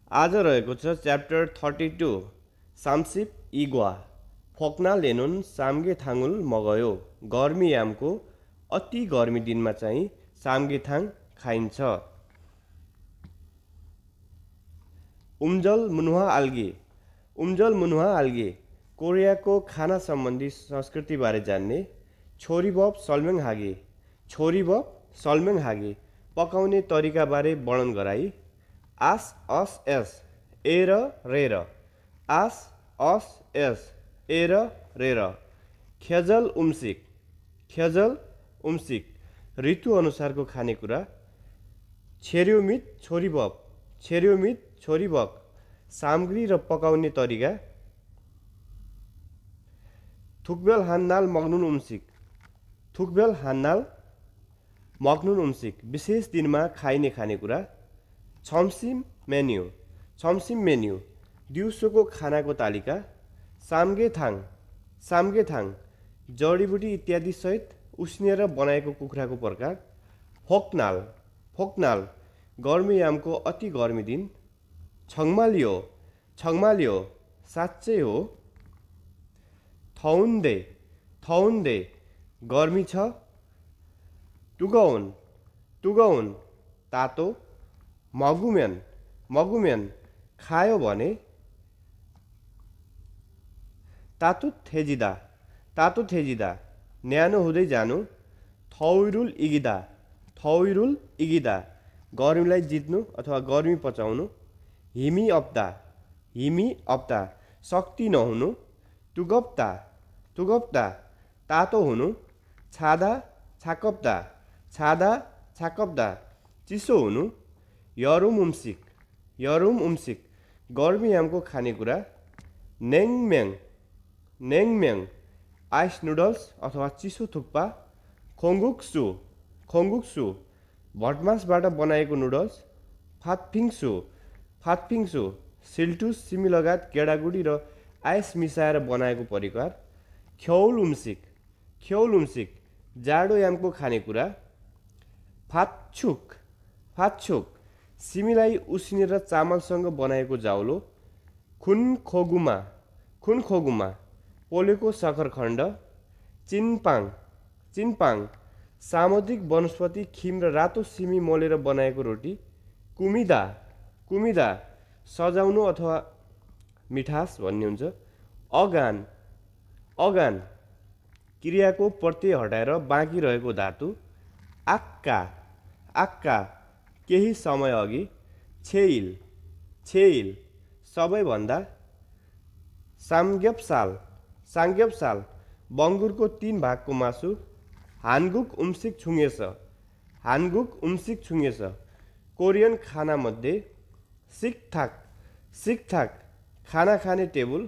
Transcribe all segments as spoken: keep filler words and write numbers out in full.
आज रहेको छ च्याप्टर थर्टी टू सामसिप इगुवा फोक्ना लेनुन साम्गे थाङुल मगयो। गर्मी यामको अति गर्मी दिनमा चाहिँ साम्गे थाङ खाइन्छ। उम्जल मुनुहा आल्गे उम्जल मुनुहा आल्गे कोरियाको खाना सम्बन्धी संस्कृतिबारे जान्ने छोरी बब सल्मेङ हागे छोरी बब सल्मेङ हागे पकाउने तरिकाबारे वर्णन गराई। आस अस एस ए र रे र आस अस एस ए र रे र ख्यजल उम्सिक ख्यजल उम्सिक ऋतु अनुसारको खानेकुरा। छेर्योमित छोरी बब छेर्योमित छोरी बब सामग्री र पकाउने तरिका। थुकबेल हान्नाल मग्नुन उम्सिक थुकबेल हान्नाल मग्नुन उम्सिक विशेष दिनमा खाइने खानेकुरा। छम्सिम मेन्यु छम्सिम मेन्यु दिउँसोको खानाको तालिका। साम्गे थाङ साम्गे थाङ जडीबुटी इत्यादि सहित उसिनेर बनाएको कुखुराको प्रकार। फोक्नाल फोक्नाल गर्मी यामको अति गर्मी दिन। छङमालियो छङमालियो साँच्चै हो। थौन्डे थौन्डे गर्मी छ। तुगौन तुगौन तातो। मगुमेन मगुमेन खायो भने। तातु थेजिदा तातु थेजिदा न्यानो हुँदै जानु। थौइरुल इगिदा थौइरुल इगिदा गर्मीलाई जित्नु अथवा गर्मी पचाउनु। हिमी अप्ता हिमी अप्ता शक्ति नहुनु। तुगप्ता तुगप्ता तातो हुनु। छादा छाकप्ता छादा छाकप्ता चिसो हुनु। यरुम उम्सिक यरुम उम्सिक गर्मी यामको खानेकुरा। नेङम्याङ नेङम्याङ आइस नुडल्स अथवा चिसो थुक्पा। खोङ्गुक्सु खोङ्गुक्सु भटमासबाट बनाएको नुडल्स। फातफिङ्सु फातफिङ्सु सिल्टुस सिमी लगायत गेडागुडी र आइस मिसाएर बनाएको परिकार। ख्यौल उम्सिक ख्यौल उम्सिक जाडो यामको खानेकुरा। फातछुक फातछुक सिमीलाई उसिनेर चामलसँग बनाएको जाउलो। खुन खोगुमा खुन खोगुमा पोलेको सक्खरखण्ड। चिनपाङ चिनपाङ सामुद्रिक वनस्पति खिम र रातो सिमी मोलेर बनाएको रोटी। कुमिदा कुमिदा सजाउनु अथवा मिठास भन्ने हुन्छ। अगान अगान क्रियाको प्रत्यय हटाएर बाँकी रहेको धातु। आक्का आक्का केही समय अघि। छेइल छेइल सबैभन्दा। सामग्यपसाल साङ्ग्यपसाल बङ्गुरको तीन भागको मासु। हानगुक उम्सिक छुङेछ हानगुक उम्सिक छुङेछ कोरियन खानामध्ये। सिकथाक सिकथाक खाना खाने टेबुल।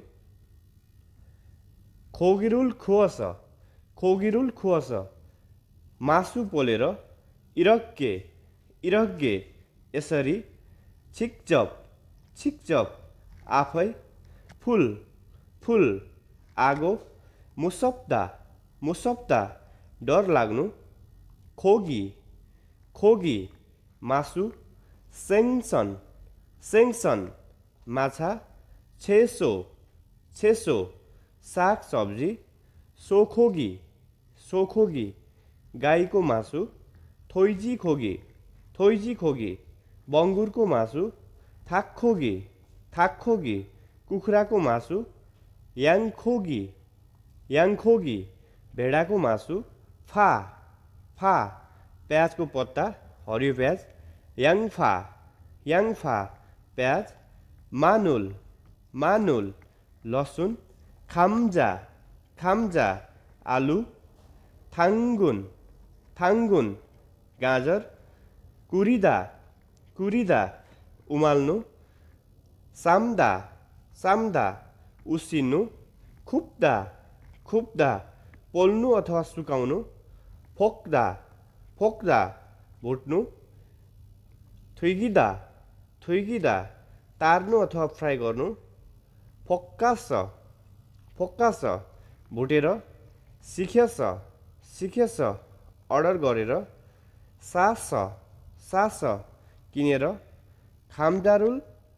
खोगिरुल खुवस खोगिरुल खुवस मासु पोलेर। इरक्के इरक्गे यसरी। छिकचप छिकचप आफै। फुल फुल आगो। मुसप्दा मुसप्दा डर लाग्नु। खोगी खोगी मासु। सेङसन सेङसन माछा। छेसो छेसो साग सब्जी। सोखोगी सोखोगी गाईको मासु। थोइजी खोगी थोइजी खोगी बङ्गुरको मासु। थाक्खोगी थाक्खोगी कुखुराको मासु। याङखोगी याङखोगी भेडाको मासु। फा फा प्याजको पत्ता हरियो प्याज। याङफा याङफा प्याज। मानुल मानुल लसुन। खाम्जा खाम्जा आलु। थाङ्गुन थाङ्गुन गाजर। कुरिदा कुरिदा उमाल्नु। साम्दा साम्दा उसिन्नु। खुप्दा खुप्दा पोल्नु अथवा सुकाउनु। फोक्दा फोक्दा भुट्नु। थुइगिदा थुइगिदा तार्नु अथवा फ्राई गर्नु। फोक्कास फोक्कास भुटेर। सिखेस सिखेस अर्डर गरेर। सास सास किनेर। खाम्जारुल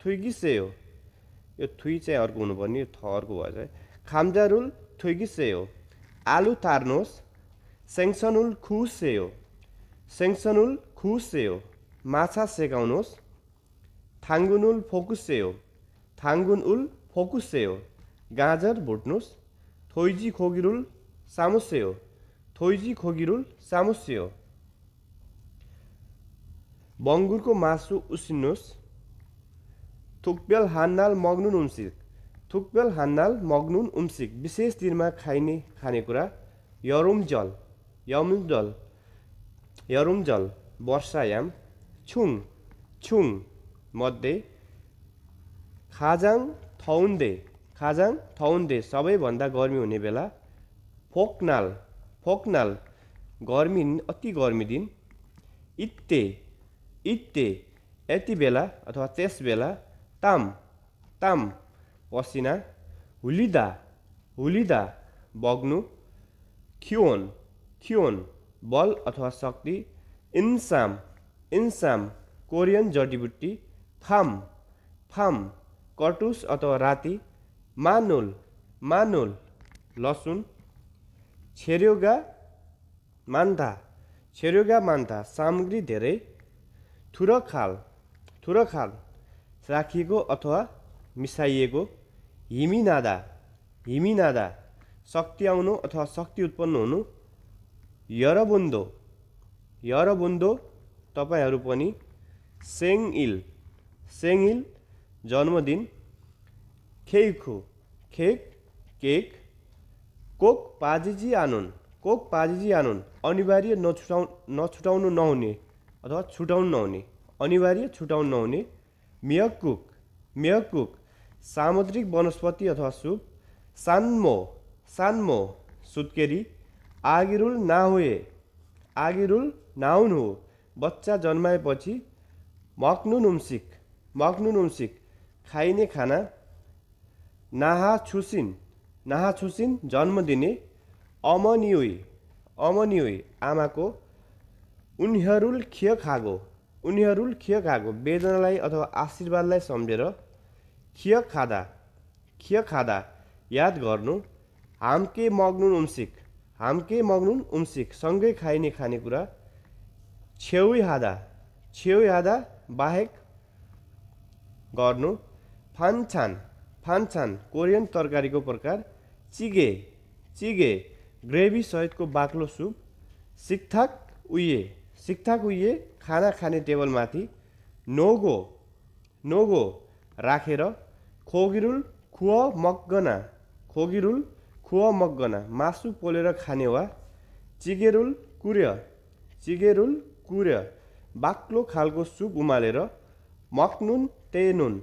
थुइगिसेयो यो थुइ चाहिँ अर्को हुनुपर्ने यो थ अर्को भएछ है खाम्जारुल थुइगिसेयो आलु तार्नुहोस् सेङ्सनुल खुसेयो सेङ्सनुल खुसेयो माछा सेकाउनुहोस् थाङ्गुनुल फोकुसेयो थाङ्गुनुल फोकुसेयो गाजर भुट्नुहोस् थोइजी खोगिरुल सामुसेयो थोइजी खोगिरुल सामुसेयो बङ्गुरको मासु उसिन्नुहोस् थुक्पेल हान्नाल मग्नुन उम्सिक थुक्पेल हान्नाल मग्नुन उम्सिक विशेष दिनमा खाइने खानेकुरा यरुमजल यमुजल यरुमजल वर्षायाम छुङ छुङ मध्ये खाजाङ थौन्दे खाजाङ थौन्दे सबैभन्दा गर्मी हुने बेला फोकनाल फोकनाल गर्मी अति गर्मी दिन इत्ते इत्ते यति बेला अथवा त्यस बेला ताम ताम पसिना हुलिदा हुलिदा बग्नु खियोन खियोन बल अथवा शक्ति इन्साम इन्साम कोरियन जडीबुट्टी फाम फाम कटुस अथवा राति मानुल मानुल लसुन छेर्योगा मान्था छेर्योगा मान्था सामग्री धेरै थुरखाल थुरखाल राखिएको अथवा मिसाइएको हिमिनादा हिमिनादा शक्ति आउनु अथवा शक्ति उत्पन्न हुनु यरबुन्दो यरबुन्दो तपाईहरू पनि सेङइल सेङइल जन्मदिन खेइखु खेक केक कोक पाजिजी आनुन कोक पाजिजी आनुन अनिवार्य नछुटाउ नछुटाउनु नहुने अथवा छुटाउनु नहुने अनिवार्य छुटाउनु नहुने मियकुक मियकुक सामुद्रिक वनस्पति अथवा सुप सान्मो सान्मो सुत्केरी आगिरुल नाहुए आगिरुल नाउन हो बच्चा जन्माएपछि मक्नुन उम्सिक मक्नुन उम्सिक खाइने खाना नाहा छुसिन नाहा छुसिन जन्म दिने अमनियुई अमनियुई आमाको उनीहरुल खिय खागो उनीहरुल खिय खागो वेदनालाई अथवा आशीर्वादलाई सम्झेर खिय खादा खिय खादा याद गर्नु हामके मग्नुन उम्सिक हामके मग्नुन उम्सिक सँगै खाइने खानेकुरा छेउई हादा छेउई हादा बाहेक गर्नु फान्छान फान्छान कोरियन तरकारीको प्रकार चिगे चिगे ग्रेभी सहितको बाक्लो सुप सिक्थाक उये सिक्थाक उये खाना खाने टेबलमाथि नोगो नोगो राखेर खोगिरुल खुवा मगना खोगिरुल खुवा मगना मासु पोलेर खाने वा चिगेरुल कुर्य चिगेरुल कुर्य बाक्लो खालको सुप उमालेर मक्नुन तेनुन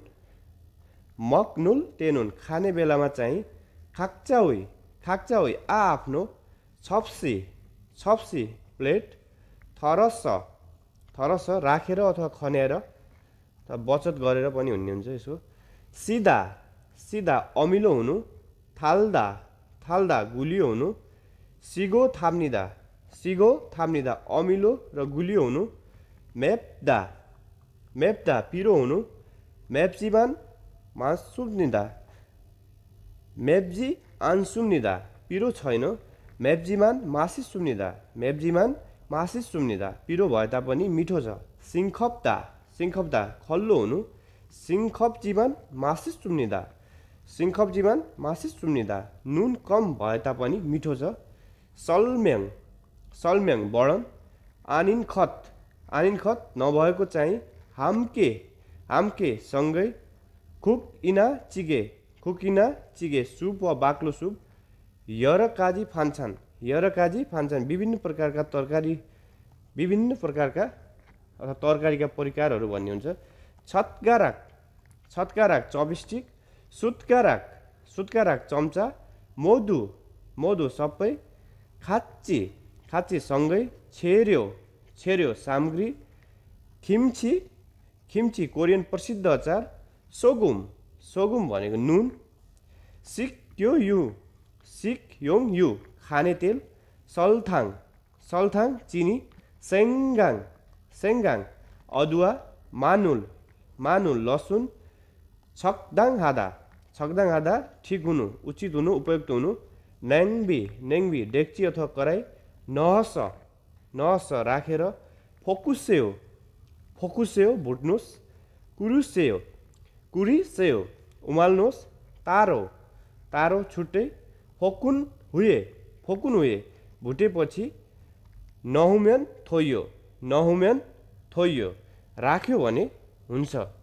मक्नुल तेनुन खाने बेलामा चाहिँ खाक्चाउई खाक्चाउई आ आफ्नो छप्सी छप्सी प्लेट थरस थरस राखेर अथवा खन्याएर बचत गरेर पनि हुने हुन्छ यसो सिधा सिधा अमिलो हुनु थाल्दा थाल्दा गुलियो हुनु सिगो थाम्निदा सिगो थाम्निदा अमिलो र गुलियो हुनु मेप्दा मेप्दा पिरो हुनु मेप्जिमान मासुम्निदा मेप्जी आन्सुम्निदा पिरो छैन मेप्जिमान मासिस सुम्निदा मेप्जिमान मासिस सुम्निदा पिरो भए तापनि मिठो छ सिङखप्दा सिङखप्दा खल्लो हुनु सिङखप्जीमान मासिस सुम्निदा सिङखप्जीमान मासिस सुम्निदा नुन कम भए तापनि मिठो छ सल्म्याङ सल्म्याङ वर्णन आनिन खत आनिन खत नभएको चाहिँ हाम्के हाम्के सँगै खुक इना चिगे खुक इना चिगे सुप वा बाक्लो सुप यरकाजी फान्छान यरकाजी फान्छान विभिन्न प्रकारका तरकारी विभिन्न प्रकारका अथवा तरकारीका परिकारहरू भन्ने हुन्छ छत्काराक छत्काराक चपस्टिक सुत्काराक सुत्काराक चम्चा मोदु मोदु सबै खाच्ची खाच्ची सँगै छेर्यो छेर्यो सामग्री खिम्ची खिम्ची कोरियन प्रसिद्ध अचार सोगुम सोगुम भनेको नुन सिक्यो यु सिक योङ यु खाने तेल सल्थाङ सल्थाङ चिनी सेङ्गाङ सेङ्गाङ अदुवा मानुल मानुल लसुन छक्दाङ हादा छक्दाङ हादा ठिक हुनु उचित हुनु उपयुक्त हुनु न्याङबी न्याङबी डेक्ची अथवा कराई नहस नहस राखेर फोकुसेयो फोकुसेयो भुट्नुहोस् कुरुसेयो कुरिसेयो उमाल्नुहोस् तारो तारो छुट्टै फोकुन हुए फोकुन हुए भुटेपछि नहुम्यान थोइयो नहुम्यान थोइयो राख्यो भने हुन्छ